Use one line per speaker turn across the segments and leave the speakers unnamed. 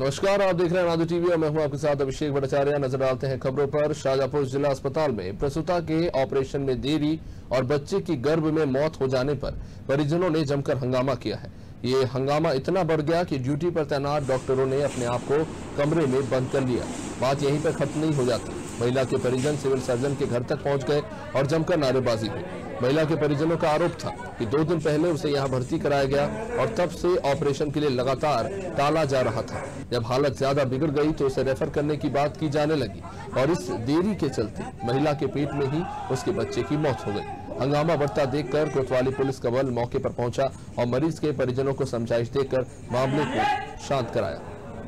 नमस्कार, आप देख रहे हैं नादु टीवी और मैं हूं आपके साथ अभिषेक भट्टाचार्य। नजर डालते हैं खबरों पर। शाहजहांपुर जिला अस्पताल में प्रसूता के ऑपरेशन में देरी और बच्चे की गर्भ में मौत हो जाने पर परिजनों ने जमकर हंगामा किया है। ये हंगामा इतना बढ़ गया कि ड्यूटी पर तैनात डॉक्टरों ने अपने आप को कमरे में बंद कर लिया। बात यहीं पर खत्म नहीं हो जाती। महिला के परिजन सिविल सर्जन के घर तक पहुंच गए और जमकर नारेबाजी हुई। महिला के परिजनों का आरोप था कि 2 दिन पहले उसे यहां भर्ती कराया गया और तब से ऑपरेशन के लिए लगातार टाला जा रहा था। जब हालत ज्यादा बिगड़ गई तो उसे रेफर करने की बात की जाने लगी और इस देरी के चलते महिला के पेट में ही उसके बच्चे की मौत हो गई। हंगामा बढ़ता देखकर कोतवाली पुलिस का बल मौके पर पहुंचा और मरीज के परिजनों को समझाइश देकर मामले को शांत कराया।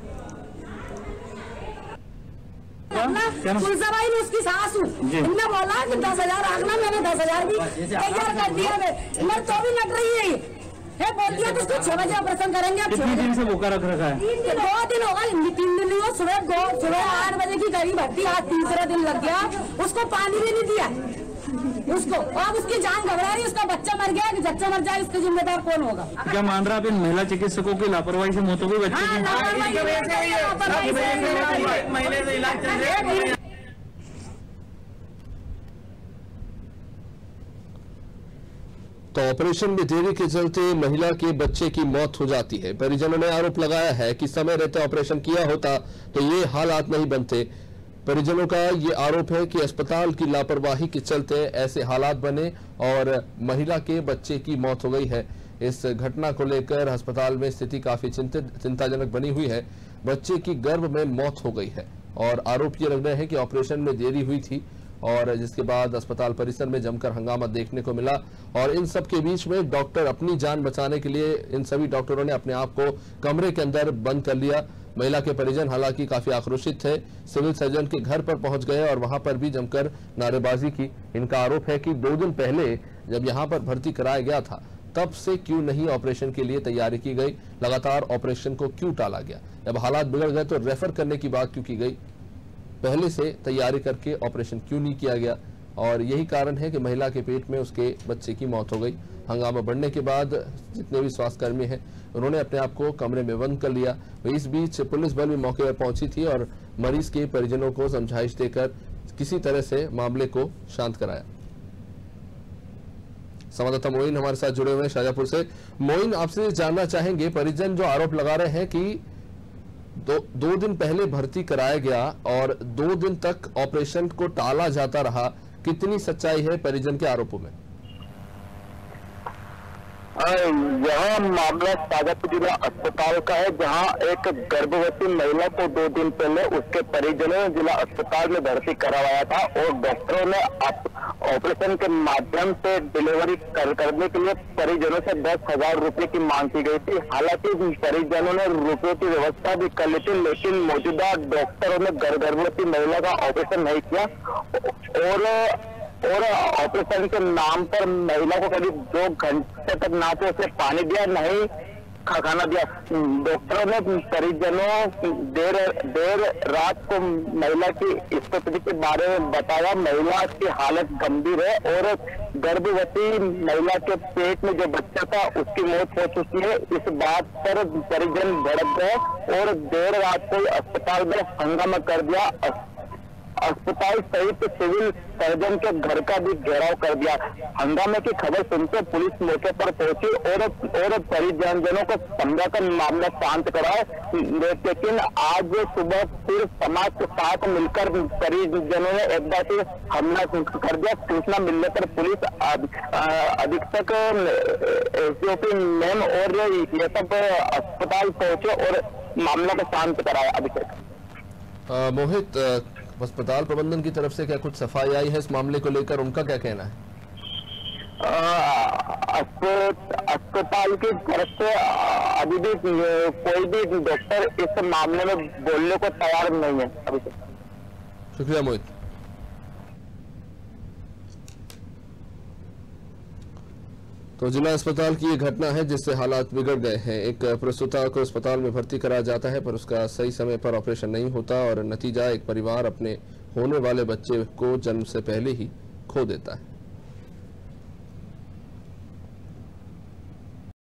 तुलसाबाई ने उसकी सास इनने बोला कि 10,000 आगना, मैंने 10,000 भी तैयार कर दिया। मैं तो भी लग रही है बोलती है तो उसको 6 बजे ऑपरेशन करेंगे।
कितने दिन से भूखा रख रखा है?
2 दिन होगा, 3 दिन हुआ। सुबह 8 बजे की गाड़ी भर्ती, आज तीसरा दिन लग गया। उसको पानी भी नहीं दिया उसको, अब उसकी जान घबरा रही। उसका बच्चा मर गया, कि बच्चा मर जाए इसका जिम्मेदार कौन होगा?
क्या मान रहा आप इन महिला चिकित्सकों की लापरवाही से मौत हो गई बच्चे की?
तो ऑपरेशन में देरी के चलते महिला के बच्चे की मौत हो जाती है। परिजनों ने आरोप लगाया है कि समय रहते ऑपरेशन किया होता तो ये हालात नहीं बनते। परिजनों का ये आरोप है कि अस्पताल की लापरवाही के चलते ऐसे हालात बने और महिला के बच्चे की मौत हो गई है। इस घटना को लेकर अस्पताल में स्थिति काफी चिंताजनक बनी हुई है। बच्चे की गर्भ में मौत हो गई है और आरोप ये लग रहे हैं कि ऑपरेशन में देरी हुई थी और जिसके बाद अस्पताल परिसर में जमकर हंगामा देखने को मिला। और इन सब के बीच में डॉक्टर अपनी जान बचाने के लिए इन सभी डॉक्टरों ने अपने आप को कमरे के अंदर बंद कर लिया। महिला के परिजन हालांकि काफी आक्रोशित थे, सिविल सर्जन के घर पर पहुंच गए और वहां पर भी जमकर नारेबाजी की। इनका आरोप है कि 2 दिन पहले जब यहां पर भर्ती कराया गया था तब से क्यों नहीं ऑपरेशन के लिए तैयारी की गई, लगातार ऑपरेशन को क्यों टाला गया। जब हालात बिगड़ गए तो रेफर करने की बात क्यों की गई, पहले से तैयारी करके ऑपरेशन क्यों नहीं किया गया। और यही कारण है कि महिला के पेट में उसके बच्चे की मौत हो गई। हंगामा बढ़ने के बाद जितने भी स्वास्थ्यकर्मी हैं उन्होंने अपने आप को कमरे में बंद कर लिया। इस बीच पुलिस बल भी मौके पर पहुंची थी और मरीज के परिजनों को समझाइश देकर किसी तरह से मामले को शांत कराया। संवाददाता मोइन हमारे साथ जुड़े हुए हैं शाहजहांपुर से। मोइन, आपसे जानना चाहेंगे, परिजन जो आरोप लगा रहे हैं कि 2 दिन पहले भर्ती कराया गया और 2 दिन तक ऑपरेशन को टाला जाता रहा, कितनी सच्चाई है परिजन के आरोपों में?
यह मामला शाहजहांपुर जिला अस्पताल का है, जहां एक गर्भवती महिला को 2 दिन पहले उसके परिजनों ने जिला अस्पताल में भर्ती करवाया था और डॉक्टरों ने ऑपरेशन के माध्यम से डिलीवरी करने के लिए परिजनों से 10,000 रुपए की मांग की गई थी। हालांकि परिजनों ने रुपयों की व्यवस्था भी कर ली थी, लेकिन मौजूदा डॉक्टरों ने गर्भवती महिला का ऑपरेशन नहीं किया और ऑपरेशन के नाम पर महिला को करीब 2 घंटे तक ना तो उसे पानी दिया, नहीं खाना दिया। डॉक्टरों ने परिजनों देर रात को महिला की स्थिति के बारे में बताया। महिला की हालत गंभीर है और गर्भवती महिला के पेट में जो बच्चा था उसकी मौत हो चुकी है। इस बात पर परिजन भड़क गए और देर रात को अस्पताल में हंगामा कर दिया। अस्पताल सहित सिविल सर्जन के घर का भी घेराव कर दिया। हंगामे की खबर सुनते पुलिस मौके पर पहुंची और परिजनों को समझाकर मामला शांत कराया। लेकिन आज सुबह फिर समाज के साथ मिलकर परिजनों ने एक बार फिर हमला कर दिया। सूचना मिलने पर पुलिस अधीक्षक एसडीओपी मैम और ये सब अस्पताल पहुंचे और मामला को शांत कराया। अभिषेक,
मोहित, अस्पताल प्रबंधन की तरफ से क्या कुछ सफाई आई है इस मामले को लेकर, उनका क्या कहना है?
अस्पताल की तरफ से अभी भी कोई भी डॉक्टर इस मामले में बोलने को तैयार नहीं है। अभी
शुक्रिया मोहित। तो जिला अस्पताल की ये घटना है जिससे हालात बिगड़ गए हैं। एक प्रसूता को अस्पताल में भर्ती कराया जाता है पर उसका सही समय पर ऑपरेशन नहीं होता और नतीजा एक परिवार अपने होने वाले बच्चे को जन्म से पहले ही खो देता है।